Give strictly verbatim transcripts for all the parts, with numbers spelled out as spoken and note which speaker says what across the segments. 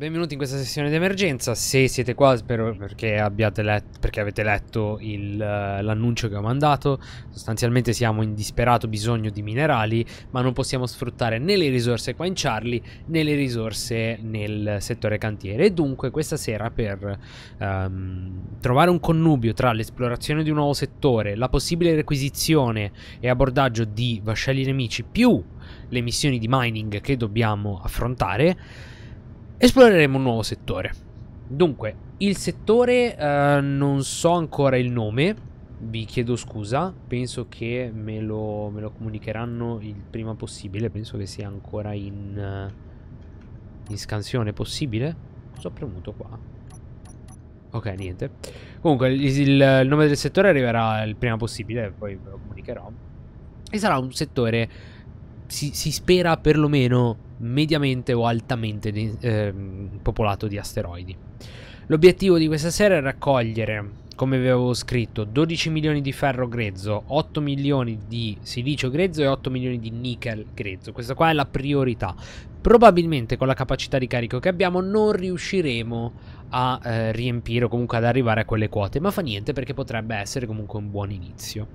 Speaker 1: benvenuti in questa sessione di emergenza. Se siete qua, spero perché abbiate letto, perché avete letto l'annuncio che ho mandato. Sostanzialmente siamo in disperato bisogno di minerali, ma non possiamo sfruttare né le risorse qua in Charlie né le risorse nel settore cantiere. E dunque questa sera, per um, trovare un connubio tra l'esplorazione di un nuovo settore, la possibile requisizione e abbordaggio di vascelli nemici, più le missioni di mining che dobbiamo affrontare, esploreremo un nuovo settore. Dunque, il settore uh, non so ancora il nome, vi chiedo scusa, penso che me lo, me lo comunicheranno il prima possibile, penso che sia ancora in, uh, in scansione possibile. Cosa ho premuto qua? Ok, niente. Comunque, il, il, il nome del settore arriverà il prima possibile, poi ve lo comunicherò. E sarà un settore, si, si spera perlomeno mediamente o altamente eh, popolato di asteroidi. L'obiettivo di questa sera è raccogliere, come vi avevo scritto, dodici milioni di ferro grezzo, otto milioni di silicio grezzo e otto milioni di nickel grezzo. Questa qua è la priorità. Probabilmente con la capacità di carico che abbiamo non riusciremo a eh, riempire o comunque ad arrivare a quelle quote, ma fa niente perché potrebbe essere comunque un buon inizio.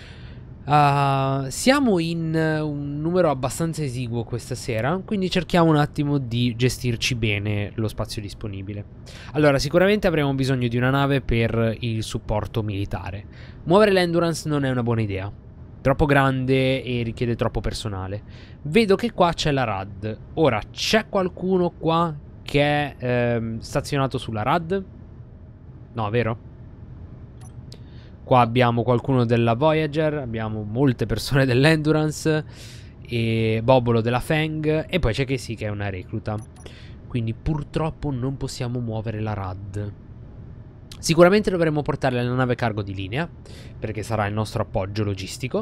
Speaker 1: Uh, siamo in uh, un numero abbastanza esiguo questa sera, quindi cerchiamo un attimo di gestirci bene lo spazio disponibile. Allora, sicuramente avremo bisogno di una nave per il supporto militare. Muovere l'Endurance non è una buona idea, troppo grande e richiede troppo personale. Vedo che qua c'è la R A D. Ora, c'è qualcuno qua che è ehm, stazionato sulla R A D? No, vero? Qua abbiamo qualcuno della Voyager, abbiamo molte persone dell'Endurance e Bobolo della Fang, e poi c'è che sì che è una recluta. Quindi purtroppo non possiamo muovere la R A D. Sicuramente dovremmo portare la nave cargo di linea, perché sarà il nostro appoggio logistico,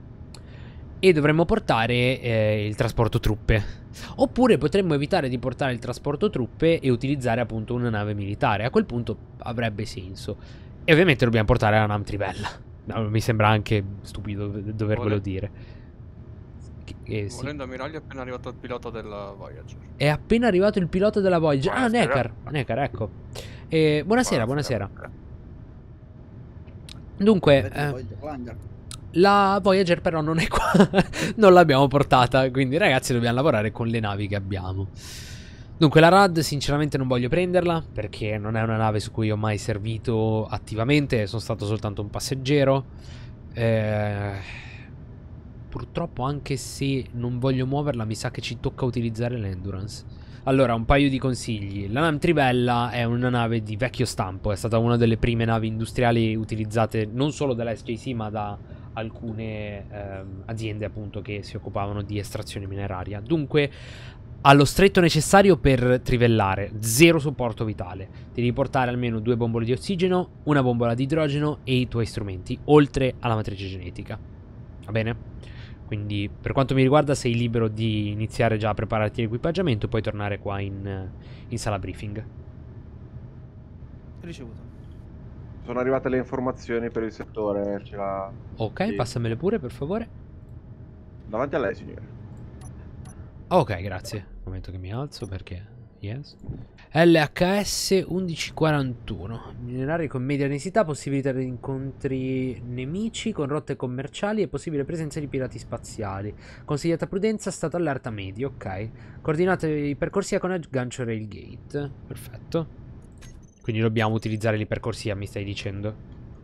Speaker 1: e dovremmo portare eh, il trasporto truppe. Oppure potremmo evitare di portare il trasporto truppe e utilizzare appunto una nave militare. A quel punto avrebbe senso. E ovviamente dobbiamo portare la Nam Trivella. No, mi sembra anche stupido dovervelo Vole... dire.
Speaker 2: Eh, sì. Volendo ammiraglio è appena arrivato il pilota della Voyager.
Speaker 1: È appena arrivato il pilota della Voyager. Ah, Nekar. Nekar, ecco. Eh, buonasera, buonasera, buonasera. Dunque, eh, la Voyager però non è qua. Non l'abbiamo portata, quindi ragazzi dobbiamo lavorare con le navi che abbiamo. Dunque la R A D sinceramente non voglio prenderla, perché non è una nave su cui ho mai servito attivamente, sono stato soltanto un passeggero. Eh, purtroppo, anche se non voglio muoverla, mi sa che ci tocca utilizzare l'Endurance. Allora, un paio di consigli. La Nam Trivella è una nave di vecchio stampo, è stata una delle prime navi industriali utilizzate non solo dalla S J C ma da alcune ehm, aziende appunto che si occupavano di estrazione mineraria. Dunque ha lo stretto necessario per trivellare, zero supporto vitale. Devi portare almeno due bombole di ossigeno, una bombola di idrogeno e i tuoi strumenti, oltre alla matrice genetica. Va bene? Quindi per quanto mi riguarda sei libero di iniziare già a prepararti l'equipaggiamento e poi tornare qua in, in sala briefing.
Speaker 3: Ricevuto.
Speaker 4: Sono arrivate le informazioni per il settore. Ce l'ha...
Speaker 1: Ok, sì. Passamele pure per favore.
Speaker 4: Davanti a lei, signore.
Speaker 1: Ok, grazie. Un momento che mi alzo perché... Yes. L H S undici quarantuno. Minerari con media densità, possibilità di incontri nemici con rotte commerciali e possibile presenza di pirati spaziali. Consigliata prudenza, stato allerta medio. Ok. Coordinate i percorsi con aggancio railgate. Perfetto. Quindi dobbiamo utilizzare l'ipercorsia, mi stai dicendo?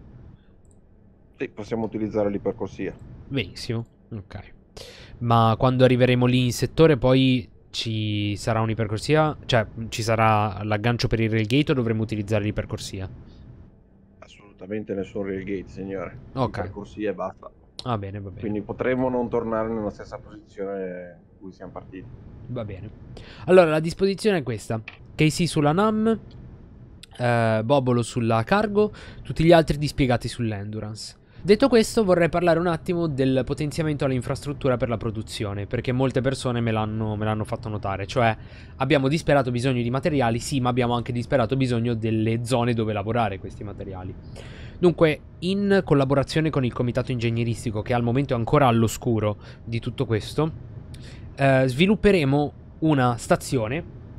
Speaker 4: Sì, possiamo utilizzare l'ipercorsia.
Speaker 1: Benissimo. Ok. Ma quando arriveremo lì in settore poi ci sarà un'ipercorsia? Cioè ci sarà l'aggancio per il railgate o dovremo utilizzare l'ipercorsia?
Speaker 4: Assolutamente nessun railgate, signore.
Speaker 1: Ok.
Speaker 4: L'ipercorsia e basta.
Speaker 1: Va bene, va bene.
Speaker 4: Quindi potremo non tornare nella stessa posizione in cui siamo partiti.
Speaker 1: Va bene. Allora la disposizione è questa. K C sulla Nam, eh, Bobolo sulla Cargo, tutti gli altri dispiegati sull'Endurance. Detto questo, vorrei parlare un attimo del potenziamento all'infrastruttura per la produzione, perché molte persone me l'hanno me l'hanno fatto notare. Cioè, abbiamo disperato bisogno di materiali, sì, ma abbiamo anche disperato bisogno delle zone dove lavorare questi materiali. Dunque, in collaborazione con il comitato ingegneristico, che al momento è ancora all'oscuro di tutto questo, eh, svilupperemo una stazione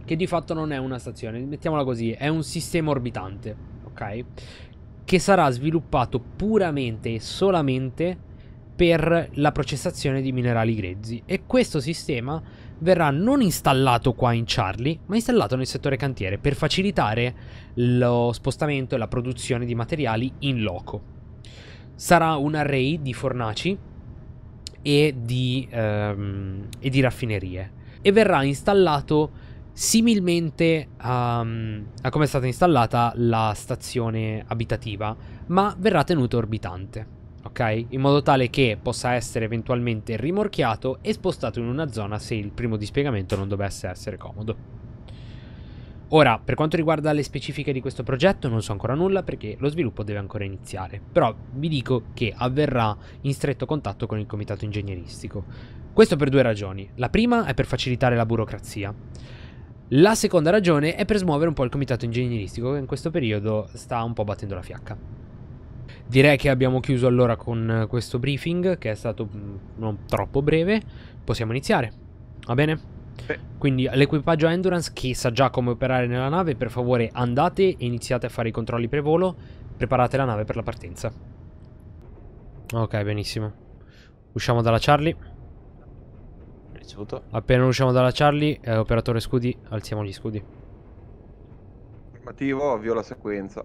Speaker 1: che di fatto non è una stazione, mettiamola così, è un sistema orbitante, ok? Che sarà sviluppato puramente e solamente per la processazione di minerali grezzi. E questo sistema verrà non installato qua in Charlie, ma installato nel settore cantiere per facilitare lo spostamento e la produzione di materiali in loco. Sarà un array di fornaci e di, ehm, e di raffinerie e verrà installato similmente a, a come è stata installata la stazione abitativa, ma verrà tenuto orbitante. Ok? In modo tale che possa essere eventualmente rimorchiato e spostato in una zona se il primo dispiegamento non dovesse essere comodo. Ora, per quanto riguarda le specifiche di questo progetto, non so ancora nulla perché lo sviluppo deve ancora iniziare. Però vi dico che avverrà in stretto contatto con il comitato ingegneristico. Questo per due ragioni. La prima è per facilitare la burocrazia. La seconda ragione è per smuovere un po' il comitato ingegneristico che in questo periodo sta un po' battendo la fiacca. Direi che abbiamo chiuso allora con questo briefing, che è stato non troppo breve. Possiamo iniziare, va bene?
Speaker 4: Sì.
Speaker 1: Quindi l'equipaggio Endurance, che sa già come operare nella nave, per favore andate e iniziate a fare i controlli prevolo. Preparate la nave per la partenza. Ok, benissimo. Usciamo dalla Charlie.
Speaker 3: Ricevuto.
Speaker 1: Appena usciamo dalla Charlie, eh, operatore scudi, alziamo gli scudi.
Speaker 4: Affermativo, avvio la sequenza.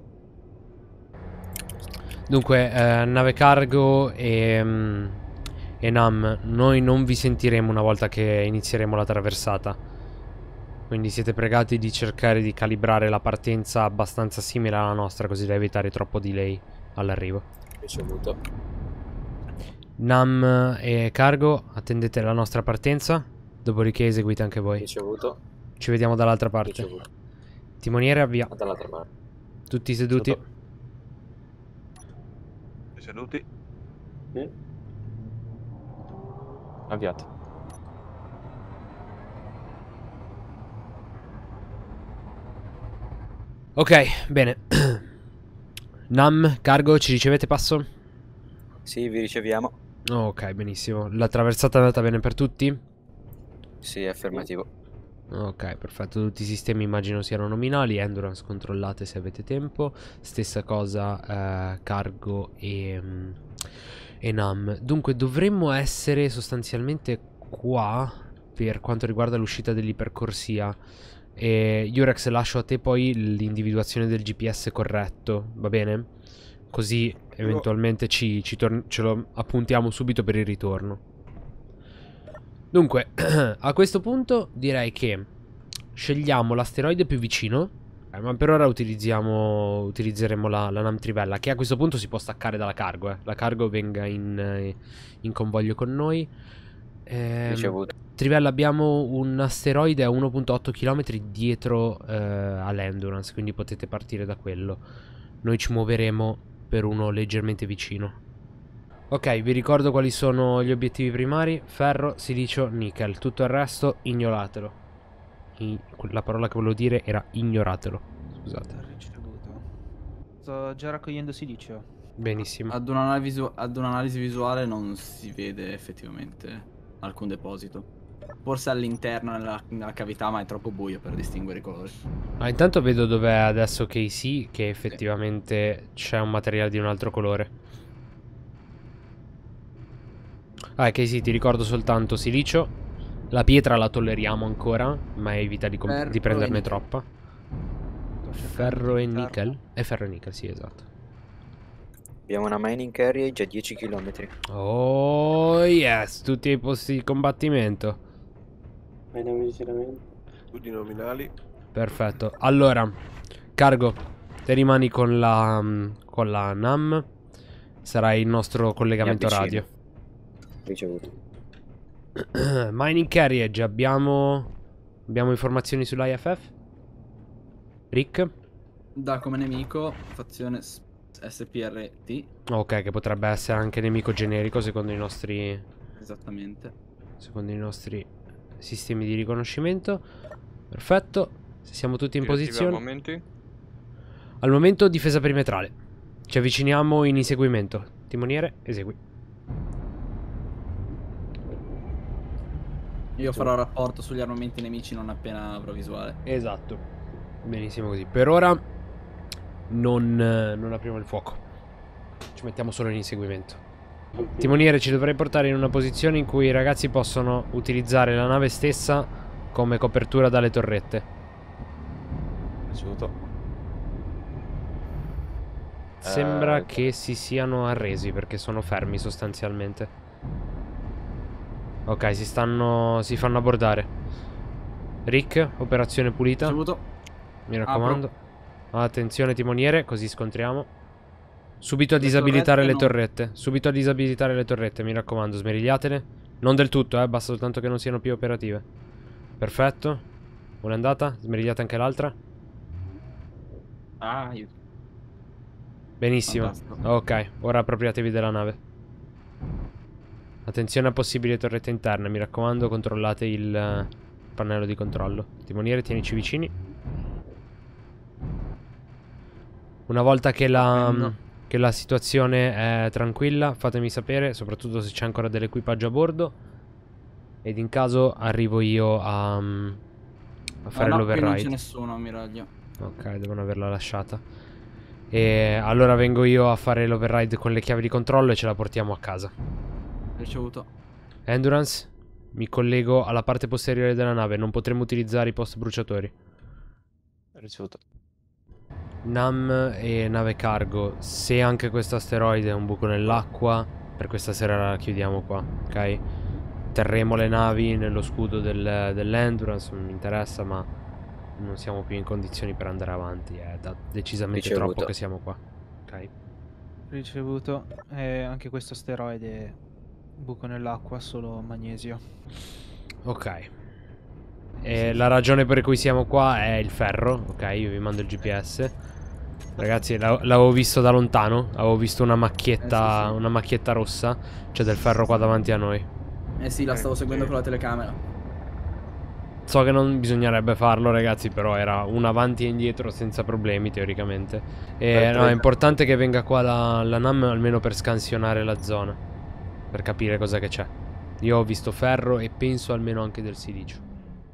Speaker 1: Dunque, eh, nave cargo e, mm, e Nam, noi non vi sentiremo una volta che inizieremo la traversata. Quindi siete pregati di cercare di calibrare la partenza abbastanza simile alla nostra, così da evitare troppo delay all'arrivo.
Speaker 3: Ricevuto.
Speaker 1: Nam e cargo, attendete la nostra partenza, dopodiché eseguite anche voi.
Speaker 3: Ricevuto.
Speaker 1: Ci vediamo dall'altra parte.
Speaker 3: Ricevuto.
Speaker 1: Timoniere, avvia.
Speaker 3: Dall'altra parte.
Speaker 1: Tutti seduti.
Speaker 3: Sotto.
Speaker 4: Seduti.
Speaker 3: Mm. Avviato.
Speaker 1: Ok, bene. Nam, cargo, ci ricevete passo?
Speaker 5: Sì, vi riceviamo.
Speaker 1: Ok, benissimo. La traversata è andata bene per tutti?
Speaker 5: Sì, affermativo.
Speaker 1: Ok, perfetto. Tutti i sistemi immagino siano nominali. Endurance controllate se avete tempo. Stessa cosa eh, cargo e, mm, e Nam. Dunque dovremmo essere sostanzialmente qua per quanto riguarda l'uscita dell'ipercorsia. E Yurex, lascio a te poi l'individuazione del G P S corretto, va bene? Così eventualmente ci, ci ce lo appuntiamo subito per il ritorno. Dunque, a questo punto direi che scegliamo l'asteroide più vicino, eh, ma per ora utilizziamo, utilizzeremo la, la Nam Trivella, che a questo punto si può staccare dalla cargo. Eh. La cargo venga in, eh, in convoglio con noi. Eh,
Speaker 5: Ricevuto.
Speaker 1: Trivella, abbiamo un asteroide a uno virgola otto chilometri dietro eh, all'Endurance, quindi potete partire da quello. Noi ci muoveremo per uno leggermente vicino. Ok, vi ricordo quali sono gli obiettivi primari: ferro, silicio, nickel. Tutto il resto ignoratelo. I, la parola che volevo dire era ignoratelo. Scusate.
Speaker 6: Ricevuto. Sto già raccogliendo silicio.
Speaker 1: Benissimo.
Speaker 7: Ad un'analisi visu ad un'analisi visuale non si vede effettivamente alcun deposito. Forse all'interno nella, nella cavità, ma è troppo buio per distinguere i colori.
Speaker 1: Ah, intanto vedo dov'è adesso K C, che effettivamente c'è un materiale di un altro colore. Ah, K C, ti ricordo soltanto silicio. La pietra la tolleriamo ancora, ma evita di,
Speaker 7: Ferro
Speaker 1: di prenderne
Speaker 7: e
Speaker 1: troppa. Ferro e nickel? È ferro e nickel, sì, esatto.
Speaker 5: Abbiamo una mining carriage a dieci chilometri.
Speaker 1: Oh yes, tutti i posti di combattimento.
Speaker 4: Studi nominali.
Speaker 1: Perfetto. Allora, cargo, te rimani con la con la Nam. Sarai il nostro collegamento
Speaker 5: Mi
Speaker 1: radio.
Speaker 5: Ricevuto.
Speaker 1: Mining carriage, abbiamo abbiamo informazioni sull'I F F? Rick?
Speaker 7: Da come nemico, fazione S P R T.
Speaker 1: Ok, che potrebbe essere anche nemico generico secondo i nostri
Speaker 7: Esattamente.
Speaker 1: secondo i nostri sistemi di riconoscimento. Perfetto. Se siamo tutti in
Speaker 2: Direttive
Speaker 1: posizione.
Speaker 2: Al momento.
Speaker 1: Al momento difesa perimetrale. Ci avviciniamo in inseguimento. Timoniere, esegui.
Speaker 7: Io farò rapporto sugli armamenti nemici non appena avrò visuale.
Speaker 1: Esatto. Benissimo così. Per ora non, non apriamo il fuoco. Ci mettiamo solo in inseguimento. Timoniere, ci dovrei portare in una posizione in cui i ragazzi possono utilizzare la nave stessa come copertura dalle torrette.
Speaker 3: Ricevuto.
Speaker 1: Sembra
Speaker 3: Eh,
Speaker 1: che si siano arresi perché sono fermi sostanzialmente. Ok, si stanno... si fanno abbordare. Rick, operazione pulita.
Speaker 7: Ricevuto.
Speaker 1: Mi raccomando. Attenzione timoniere, così scontriamo. Subito a
Speaker 7: Le
Speaker 1: disabilitare le
Speaker 7: torrette
Speaker 1: torrette. Subito a disabilitare le torrette, mi raccomando, smerigliatele. Non del tutto, eh, basta soltanto che non siano più operative. Perfetto. Una è andata, smerigliate anche l'altra.
Speaker 7: Ah, io...
Speaker 1: Benissimo.
Speaker 7: Fantastico.
Speaker 1: Ok, ora appropriatevi della nave. Attenzione a possibili torrette interne, mi raccomando, controllate il eh, pannello di controllo. Timoniere, tienici vicini. Una volta che la,
Speaker 7: No.
Speaker 1: che la situazione è tranquilla, fatemi sapere, soprattutto se c'è ancora dell'equipaggio a bordo. Ed in caso arrivo io a, a fare
Speaker 7: Ah, no, qui non c'è
Speaker 1: l'override.
Speaker 7: nessuno, ammiraglio.
Speaker 1: Ok, devono averla lasciata. E allora vengo io a fare l'override con le chiavi di controllo e ce la portiamo a casa.
Speaker 7: Ricevuto.
Speaker 1: Endurance, mi collego alla parte posteriore della nave. Non potremo utilizzare i post bruciatori.
Speaker 3: Ricevuto.
Speaker 1: Nam e nave cargo. Se anche questo asteroide è un buco nell'acqua, per questa sera la chiudiamo qua, ok? Terremo le navi nello scudo del, dell'Endurance, non mi interessa, ma non siamo più in condizioni per andare avanti. È da decisamente
Speaker 5: Ricevuto.
Speaker 1: troppo che siamo qua, ok?
Speaker 6: Ricevuto. E anche questo asteroide buco nell'acqua, solo magnesio.
Speaker 1: Ok. E la ragione per cui siamo qua è il ferro. Ok, io vi mando il G P S. Ragazzi, la- l'avevo visto da lontano. Avevo visto una macchietta,
Speaker 7: Eh, sì, sì.
Speaker 1: una macchietta rossa. C'è del ferro qua davanti a noi.
Speaker 7: Eh sì, la stavo seguendo con la telecamera.
Speaker 1: So che non bisognerebbe farlo, ragazzi, però era un avanti e indietro senza problemi, teoricamente. E no, è importante che venga qua la, la Nam almeno per scansionare la zona, per capire cosa che c'è. Io ho visto ferro e penso almeno anche del silicio.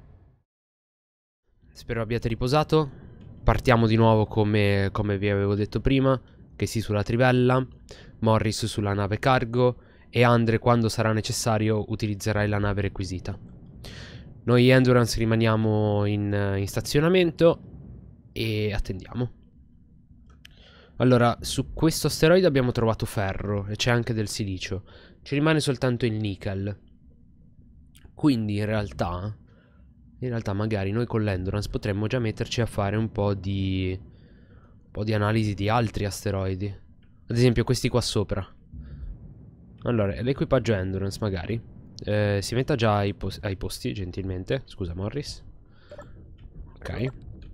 Speaker 1: Spero abbiate riposato. Partiamo di nuovo come, come vi avevo detto prima. Che sì sulla trivella, Morris sulla nave cargo e Andre, quando sarà necessario, utilizzerai la nave requisita. Noi Endurance rimaniamo in, in stazionamento e attendiamo. Allora, su questo asteroide abbiamo trovato ferro e c'è anche del silicio. Ci rimane soltanto il nickel. Quindi in realtà, in realtà magari noi con l'Endurance potremmo già metterci a fare un po' di, un po' di analisi di altri asteroidi. Ad esempio questi qua sopra. Allora, l'equipaggio Endurance magari eh, si metta già ai, pos ai posti, gentilmente. Scusa Morris. Ok.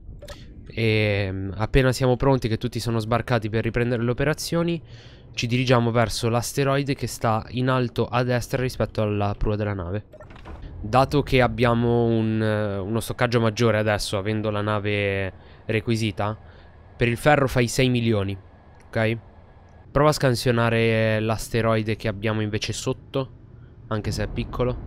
Speaker 1: E appena siamo pronti, che tutti sono sbarcati per riprendere le operazioni, ci dirigiamo verso l'asteroide che sta in alto a destra rispetto alla prua della nave. Dato che abbiamo un, uno stoccaggio maggiore adesso, avendo la nave requisita, per il ferro fai sei milioni, ok? Prova a scansionare l'asteroide che abbiamo invece sotto, anche se è piccolo.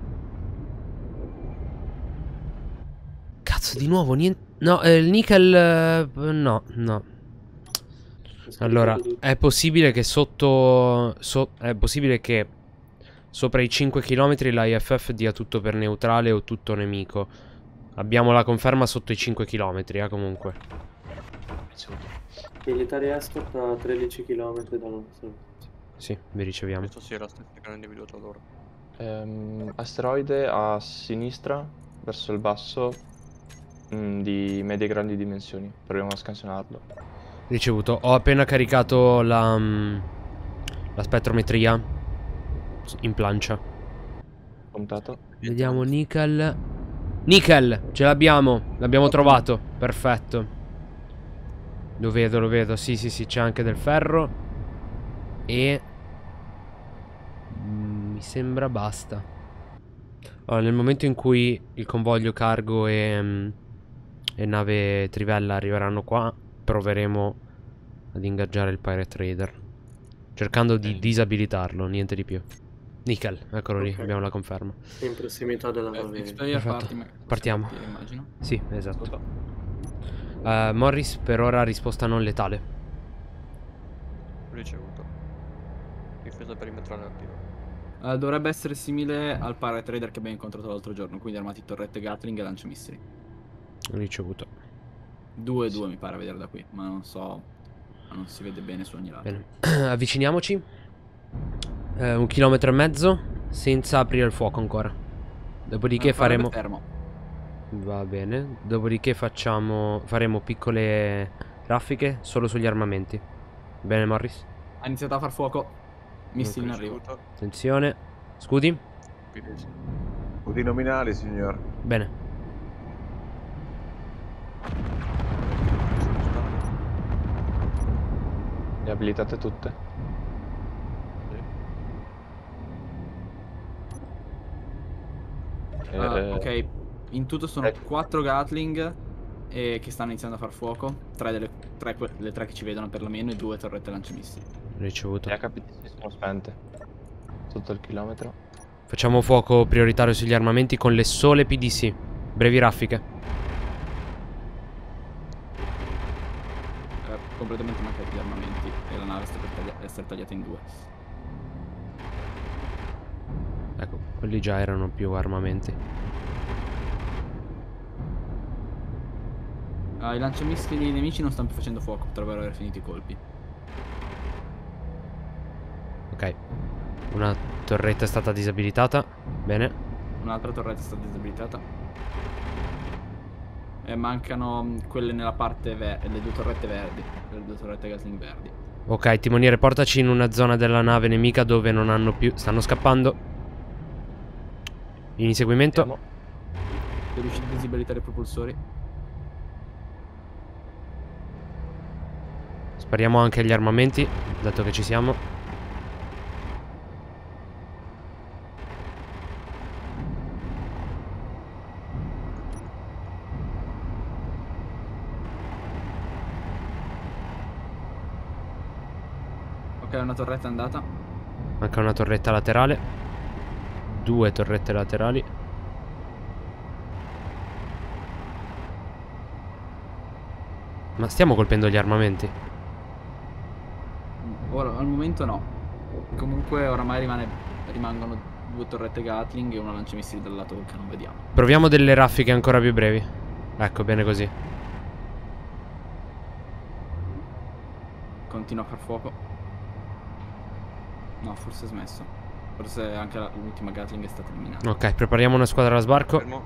Speaker 1: Cazzo, di nuovo, niente... No, eh, il nickel... eh, no, no. Allora, è possibile che sotto... So, è possibile che sopra i cinque chilometri l'I F F dia tutto per neutrale o tutto nemico. Abbiamo la conferma sotto i cinque chilometri, eh, comunque.
Speaker 8: Military escort a tredici chilometri dalla nostra.
Speaker 1: Sì, vi riceviamo.
Speaker 2: Questo sì, è la stessa che hanno individuato loro.
Speaker 3: Ehm, asteroide a sinistra, verso il basso, mh, di medie e grandi dimensioni. Proviamo a scansionarlo.
Speaker 1: Ricevuto. Ho appena caricato la, mm, la spettrometria in plancia.
Speaker 3: Contato.
Speaker 1: Vediamo nickel. Nickel, ce l'abbiamo. L'abbiamo trovato. Perfetto. Lo vedo, lo vedo. Sì, sì, sì, c'è anche del ferro. E mm, mi sembra basta. Allora, nel momento in cui il convoglio cargo e, mm, e nave trivella arriveranno qua, proveremo ad ingaggiare il Pirate Raider, cercando di
Speaker 3: Ok.
Speaker 1: disabilitarlo, niente di più. Nickel, eccolo lì,
Speaker 8: Ok.
Speaker 1: abbiamo la conferma.
Speaker 8: In prossimità della
Speaker 7: Eh,
Speaker 8: nave.
Speaker 7: fix player,
Speaker 1: Perfetto.
Speaker 7: parti, ma-
Speaker 1: Partiamo.
Speaker 7: partire, immagino.
Speaker 1: Sì, esatto. Uh, Morris, per ora risposta non letale.
Speaker 2: Ricevuto. Difesa perimetrale attiva.
Speaker 7: Eh, dovrebbe essere simile al paratrader che abbiamo incontrato l'altro giorno, quindi armati torrette Gatling e lanciamissili.
Speaker 1: Ricevuto.
Speaker 7: due e due mi pare a vedere da qui, ma non so, ma non si vede bene su ogni lato.
Speaker 1: Bene. Avviciniamoci. Eh, un chilometro e mezzo senza aprire il fuoco ancora. Dopodiché
Speaker 7: Eh, farebbe
Speaker 1: faremo...
Speaker 7: fermo.
Speaker 1: Va bene. Dopodiché facciamo... faremo piccole raffiche solo sugli armamenti. Bene, Morris?
Speaker 7: Ha iniziato a far fuoco. Missili in arrivo.
Speaker 2: Ricevuto.
Speaker 1: Attenzione. Scudi?
Speaker 2: P D S.
Speaker 4: Scudi nominali, signor.
Speaker 1: Bene.
Speaker 3: Le abilitate tutte?
Speaker 7: Ah,
Speaker 3: Eh,
Speaker 7: ok, in tutto sono
Speaker 3: eh.
Speaker 7: quattro Gatling eh, che stanno iniziando a far fuoco. Tre delle tre, que- le tre che ci vedono perlomeno e due torrette lanciamissili.
Speaker 1: Ricevuto.
Speaker 3: Le H P T sono spente. Tutto il chilometro.
Speaker 1: Facciamo fuoco prioritario sugli armamenti con le sole P D C. Brevi raffiche.
Speaker 7: Eh, completamente mancati gli armamenti e la nave sta per taglia- essere tagliata in due.
Speaker 1: Ecco, quelli già erano più armamenti.
Speaker 7: Ah, i lanciamissili nemici non stanno più facendo fuoco, potrebbero aver finito i colpi.
Speaker 1: Ok. Una torretta è stata disabilitata. Bene.
Speaker 7: Un'altra torretta è stata disabilitata. E mancano mh, quelle nella parte verde, le due torrette verdi, le due torrette Gatling verdi.
Speaker 1: Ok, timoniere, portaci in una zona della nave nemica dove non hanno più... stanno scappando. In inseguimento.
Speaker 3: Andiamo.
Speaker 7: Se riuscite a disabilitare i propulsori.
Speaker 1: Spariamo anche agli armamenti, dato che ci siamo.
Speaker 7: Ok, una torretta è andata.
Speaker 1: Manca una torretta laterale. Due torrette laterali. Ma stiamo colpendo gli armamenti?
Speaker 7: Ora, al momento no. Comunque oramai rimane, rimangono due torrette Gatling e una lanciamissili dal lato che non vediamo.
Speaker 1: Proviamo delle raffiche ancora più brevi. Ecco, bene così.
Speaker 7: Continua a far fuoco. No, forse è smesso. Forse anche la- l'ultima Gatling è stata eliminata.
Speaker 1: Ok, prepariamo una squadra da sbarco.
Speaker 2: Fermo.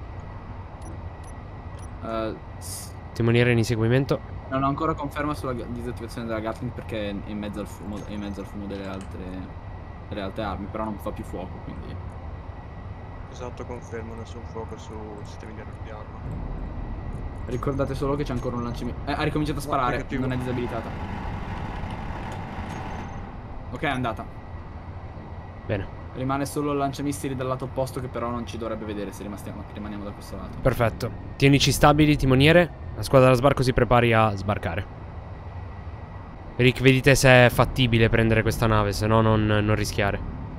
Speaker 7: Eh, s-
Speaker 1: Timoniere in inseguimento.
Speaker 7: non ho ancora conferma sulla ga- disattivazione della Gatling perché è in mezzo al fumo, è in mezzo al fumo delle altre, delle altre armi, però non fa più fuoco, quindi...
Speaker 2: Esatto, confermo, nessun fuoco su sistemi di di arma.
Speaker 7: Ricordate solo che c'è ancora un lanciamissile. Eh, ha ricominciato a sparare,
Speaker 2: negativo.
Speaker 7: non è disabilitata. Ok, è andata.
Speaker 1: Bene,
Speaker 7: Rimane solo il lanciamissili dal lato opposto che però non ci dovrebbe vedere se rimastiamo- rimaniamo da questo lato.
Speaker 1: perfetto. Tienici stabili, timoniere. La squadra da sbarco si prepari a sbarcare. Rick, vedite se è fattibile prendere questa nave, se no non, non rischiare.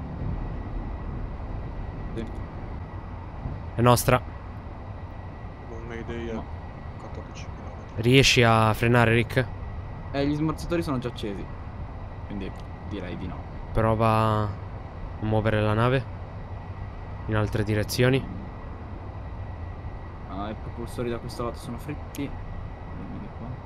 Speaker 7: Sì.
Speaker 1: È nostra.
Speaker 2: Un Mayday a
Speaker 7: No.
Speaker 2: quattordici chilometri.
Speaker 1: Riesci a frenare, Rick?
Speaker 7: Eh, gli smorzatori sono già accesi. Quindi direi di no.
Speaker 1: Prova a muovere la nave in altre direzioni.
Speaker 7: Ah, i propulsori da questo lato sono fritti. Vediamo di qua.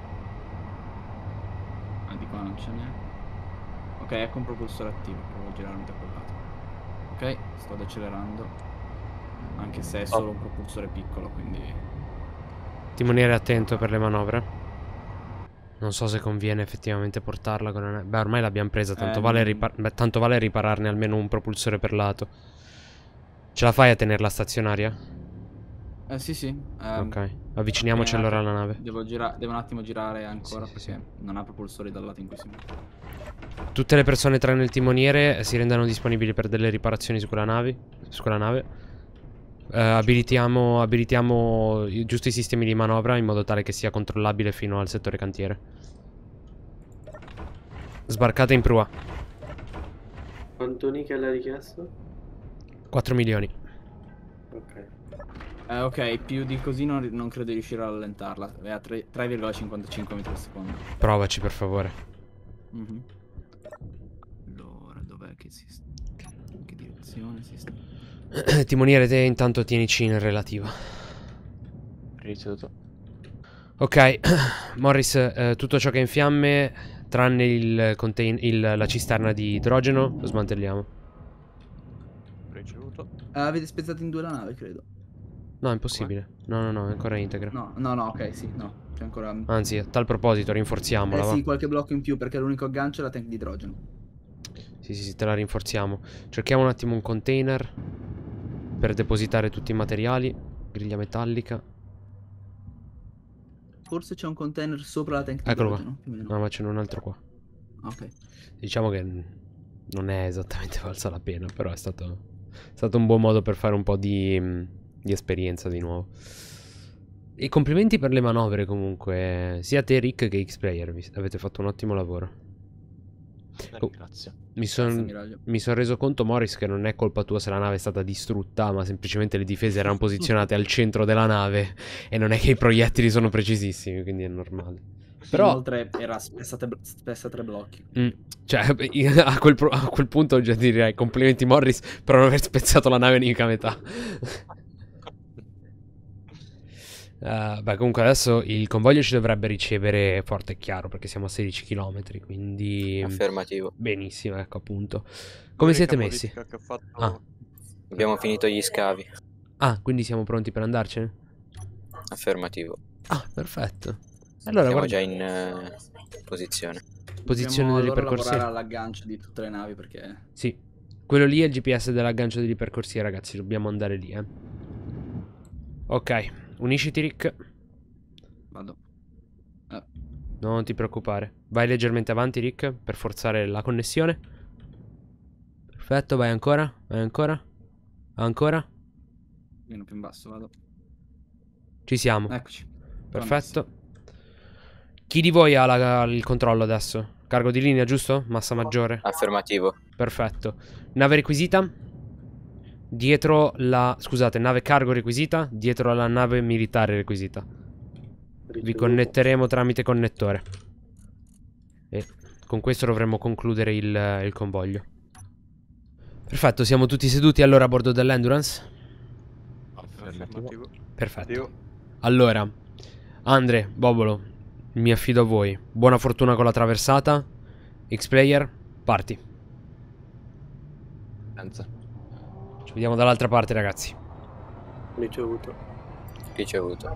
Speaker 7: Ah, di qua non ce n'è. Ok, ecco un propulsore attivo. Provo a girarmi da quel lato. Ok, sto accelerando. Anche se è solo un propulsore piccolo, quindi...
Speaker 1: Timoniere attento per le manovre. Non so se conviene effettivamente portarla con la nave. Beh, ormai l'abbiamo presa, tanto,
Speaker 7: Eh,
Speaker 1: vale
Speaker 7: non-
Speaker 1: ripar- beh, tanto vale ripararne almeno un propulsore per lato. Ce la fai a tenerla stazionaria?
Speaker 7: Eh sì sì. ehm,
Speaker 1: Ok, avviciniamoci
Speaker 7: eh,
Speaker 1: allora alla nave.
Speaker 7: Devo, gira- devo un attimo girare ancora
Speaker 1: Sì, sì,
Speaker 7: perché non ha propulsori dal lato in cui si muove.
Speaker 1: Tutte le persone tranne il timoniere si rendano disponibili per delle riparazioni su quella nave. Su quella nave. Eh, abilitiamo, abilitiamo i- giusto i sistemi di manovra in modo tale che sia controllabile fino al settore cantiere. Sbarcate in prua.
Speaker 8: Quanto nickel hai richiesto?
Speaker 1: quattro milioni.
Speaker 8: Ok.
Speaker 7: Eh, ok, più di così non, non credo di riuscire a rallentarla. È a tre virgola cinquantacinque metri al secondo.
Speaker 1: Provaci per favore.
Speaker 7: Mhm. Allora, dov'è che si sta? In che direzione si sta?
Speaker 1: Timoniere, te intanto tienici in relativa.
Speaker 3: Ricevuto.
Speaker 1: Ok, Morris, eh, tutto ciò che è in fiamme, tranne il contain il, la cisterna di idrogeno, lo smantelliamo.
Speaker 2: Ricevuto.
Speaker 7: Ah, avete spezzato in due la nave, credo.
Speaker 1: No, è impossibile. No, no, no, è ancora integra.
Speaker 7: No, no, no, ok, sì, no. C'è ancora...
Speaker 1: Anzi, a tal proposito, rinforziamola,
Speaker 7: Eh
Speaker 1: va.
Speaker 7: sì, qualche blocco in più perché l'unico aggancio è la tank di idrogeno.
Speaker 1: Sì, sì, sì, te la rinforziamo. Cerchiamo un attimo un container per depositare tutti i materiali. Griglia metallica.
Speaker 7: Forse c'è un container sopra la tank di
Speaker 1: Eccolo qua.
Speaker 7: idrogeno, più o meno.
Speaker 1: No, ma ce n'è un altro qua.
Speaker 7: Ok.
Speaker 1: Diciamo che non è esattamente valsa la pena, però è stato, è stato un buon modo per fare un po' di, di esperienza di nuovo. E complimenti per le manovre comunque, sia te Rick che X-Player, avete fatto un ottimo lavoro. Oh,
Speaker 3: Grazie.
Speaker 1: mi sono son reso conto, Morris, che non è colpa tua se la nave è stata distrutta, ma semplicemente le difese erano posizionate al centro della nave e non è che i proiettili sono precisissimi, quindi è normale. Però
Speaker 7: inoltre era spessa, spessa tre blocchi.
Speaker 1: Mm, cioè, a quel, a quel punto già direi complimenti Morris per non aver spezzato la nave nemica a metà. Uh, beh, comunque adesso il convoglio ci dovrebbe ricevere forte e chiaro perché siamo a sedici chilometri, quindi
Speaker 5: Affermativo.
Speaker 1: benissimo, ecco appunto. Come siete messi?
Speaker 2: Che ho fatto...
Speaker 1: Ah.
Speaker 5: Abbiamo finito gli scavi.
Speaker 1: Ah, quindi siamo pronti per andarcene?
Speaker 5: Affermativo.
Speaker 1: Ah, perfetto. Allora,
Speaker 5: siamo
Speaker 1: guarda...
Speaker 5: già in uh, posizione.
Speaker 1: Posizione
Speaker 7: Dobbiamo
Speaker 1: delle
Speaker 7: allora
Speaker 1: percorsie.
Speaker 7: lavorare all'aggancio di tutte le navi perché...
Speaker 1: Sì, quello lì è il G P S dell'aggancio delle percorsie, ragazzi, dobbiamo andare lì, eh. Ok, unisciti Rick.
Speaker 7: Vado. Eh.
Speaker 1: Non ti preoccupare. Vai leggermente avanti Rick per forzare la connessione. Perfetto, vai ancora. Vai ancora. Ancora.
Speaker 7: Meno più in basso, vado.
Speaker 1: Ci siamo.
Speaker 7: Eccoci.
Speaker 1: Perfetto. Chi di voi ha la, il controllo adesso? Cargo di linea, giusto? Massa maggiore.
Speaker 5: Affermativo.
Speaker 1: Perfetto. Nave requisita. Dietro la... Scusate, nave cargo requisita. Dietro alla nave militare requisita. Vi connetteremo tramite connettore. E con questo dovremmo concludere il, il convoglio. Perfetto, siamo tutti seduti allora a bordo dell'Endurance?
Speaker 2: Affermativo.
Speaker 1: Perfetto. Allora, Andre, Bobolo, mi affido a voi. Buona fortuna con la traversata. X-Player, parti.
Speaker 3: Senza.
Speaker 1: Ci vediamo dall'altra parte, ragazzi.
Speaker 8: Ricevuto.
Speaker 5: Ricevuto.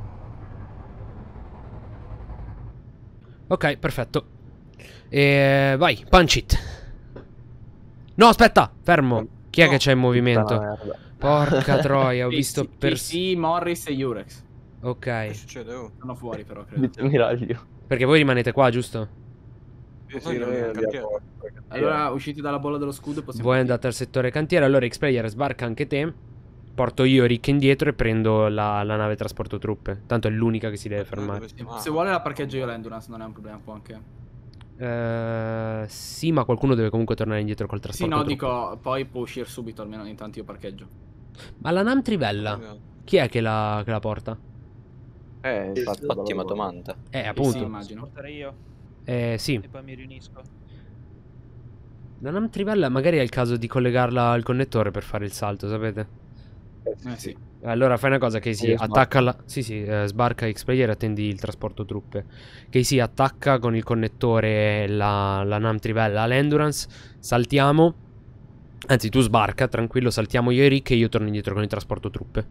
Speaker 1: Ok, perfetto. E vai, punch it. No, aspetta, fermo. Chi è
Speaker 7: No.
Speaker 1: che c'è in movimento?
Speaker 3: Merda.
Speaker 1: Porca troia, ho
Speaker 7: Sì,
Speaker 1: visto
Speaker 7: sì,
Speaker 1: per...
Speaker 7: sì, Morris e Urex.
Speaker 1: Ok.
Speaker 2: Che succede? Oh?
Speaker 7: Sono fuori però, credo.
Speaker 3: Viceammiraglio.
Speaker 1: Perché voi rimanete qua, giusto?
Speaker 4: Sì,
Speaker 2: Poi
Speaker 4: sì, noi
Speaker 2: non
Speaker 4: abbiamo...
Speaker 2: cantiere.
Speaker 7: Allora, usciti dalla bolla dello scudo possiamo...
Speaker 1: Voi andate al settore cantiere. Allora X-Player sbarca anche te. Porto io Rick indietro e prendo la, la nave trasporto truppe. Tanto è l'unica che si deve fermare.
Speaker 2: Dove siamo? Ah,
Speaker 7: Se vuole la parcheggio io l'Endurance, non è un problema, può anche...
Speaker 1: Eh, sì, ma qualcuno deve comunque tornare indietro col
Speaker 7: Sì,
Speaker 1: trasporto
Speaker 7: no,
Speaker 1: truppe.
Speaker 7: dico, poi può uscire subito, almeno intanto io parcheggio.
Speaker 1: Ma la Nam Trivella, chi è che la, che la porta?
Speaker 4: Eh, infatti,
Speaker 5: Ottima
Speaker 4: bello.
Speaker 5: domanda.
Speaker 1: Eh,
Speaker 7: Sì,
Speaker 1: appunto.
Speaker 7: sì, immagino.
Speaker 6: Portare io
Speaker 1: Eh, sì.
Speaker 6: e poi mi riunisco.
Speaker 1: La Nam Trivella magari è il caso di collegarla al connettore per fare il salto, sapete?
Speaker 4: Eh, sì,
Speaker 7: Eh
Speaker 4: sì.
Speaker 7: sì.
Speaker 1: Allora fai una cosa, che si
Speaker 3: Io
Speaker 1: attacca alla... Sì, sì, eh, sbarca X-Player e attendi il trasporto truppe. Che si attacca con il connettore la, la Nam Trivella all'Endurance. Saltiamo. Anzi, tu sbarca, tranquillo, saltiamo io e Rick e io torno indietro con il trasporto truppe.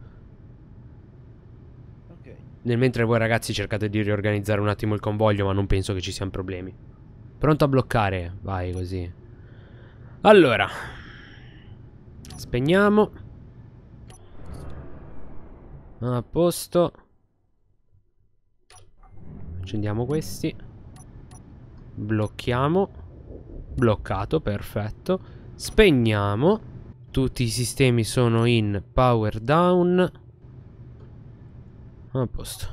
Speaker 6: Ok.
Speaker 1: Nel mentre voi ragazzi cercate di riorganizzare un attimo il convoglio, ma non penso che ci siano problemi. Pronto a bloccare? Vai così. Allora. Spegniamo. A posto. Accendiamo questi. Blocchiamo. Bloccato, perfetto. Spegniamo. Tutti i sistemi sono in power down. A posto.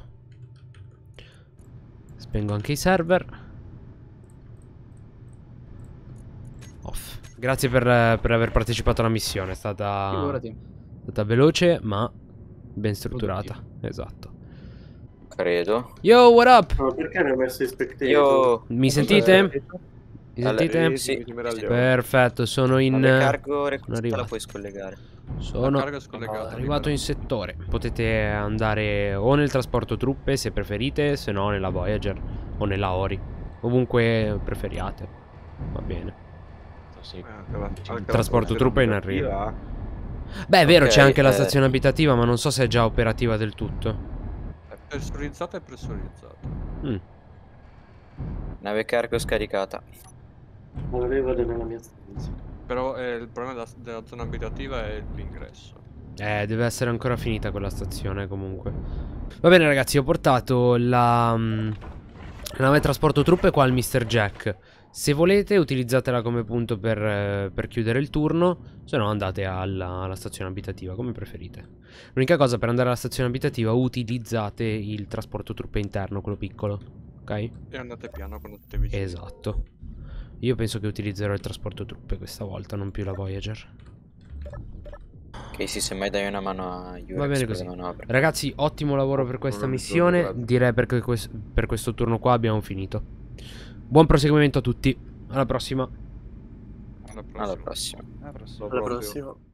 Speaker 1: Spengo anche i server. Off. Grazie per, per aver partecipato alla missione. È stata,
Speaker 7: Figurati.
Speaker 1: è stata veloce, ma ben strutturata. Esatto.
Speaker 5: Credo.
Speaker 1: Yo, what up?
Speaker 8: Ma perché hanno messo i spectator?
Speaker 5: Io...
Speaker 1: Mi sentite? Mi
Speaker 5: Alle-
Speaker 1: sentite?
Speaker 5: Sì.
Speaker 1: Perfetto, sono in...
Speaker 5: Alle cargo
Speaker 1: sono
Speaker 5: recluta la
Speaker 1: arrivato.
Speaker 5: puoi scollegare.
Speaker 1: Sono
Speaker 2: La carga è scollegata,
Speaker 1: arrivato
Speaker 2: libera.
Speaker 1: in settore. Potete andare o nel trasporto truppe se preferite, se no nella Voyager o nella Ori. Ovunque preferiate. Va bene.
Speaker 3: Sì.
Speaker 4: Eh, anche la- anche la
Speaker 1: Trasporto
Speaker 4: stazione
Speaker 1: truppe in
Speaker 4: abitativa.
Speaker 1: arrivo. Beh, è vero,
Speaker 5: Ok,
Speaker 1: c'è anche la
Speaker 5: eh.
Speaker 1: stazione abitativa, ma non so se è già operativa del tutto.
Speaker 2: È pressurizzata e pressurizzata.
Speaker 1: Mm.
Speaker 5: Nave cargo scaricata.
Speaker 8: Non avevo nella mia stanza.
Speaker 2: Però eh, il problema della, della zona abitativa è l'ingresso.
Speaker 1: Eh, deve essere ancora finita quella stazione comunque. Va bene ragazzi, ho portato la, mm, la nave trasporto truppe qua al mister Jack. Se volete utilizzatela come punto per, eh, per chiudere il turno. Se no andate alla, alla stazione abitativa, come preferite. L'unica cosa, per andare alla stazione abitativa utilizzate il trasporto truppe interno, quello piccolo. Ok?
Speaker 2: E andate piano con tutte vicine.
Speaker 1: Esatto. Io penso che utilizzerò il trasporto truppe questa volta, non più la Voyager.
Speaker 5: Ok, sì, semmai dai una mano a Yurex.
Speaker 1: Va bene
Speaker 5: per
Speaker 1: così.
Speaker 5: le manovre.
Speaker 1: Ragazzi, ottimo lavoro per questa
Speaker 4: Buon
Speaker 1: missione.
Speaker 4: giorno, grazie.
Speaker 1: Direi perché quest- per questo turno qua abbiamo finito. Buon proseguimento a tutti. Alla prossima.
Speaker 2: Alla prossima.
Speaker 5: Alla prossima.
Speaker 6: Alla prossima.
Speaker 8: Alla prossima.